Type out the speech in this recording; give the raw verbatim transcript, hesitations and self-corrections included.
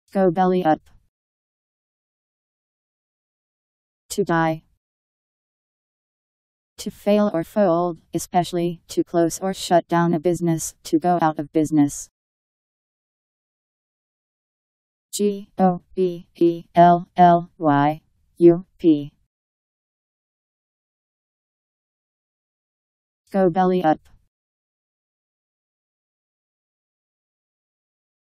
Go belly up. To die. To fail or fold, especially to close or shut down a business, to go out of business. G O B E L L Y U P. Go belly up.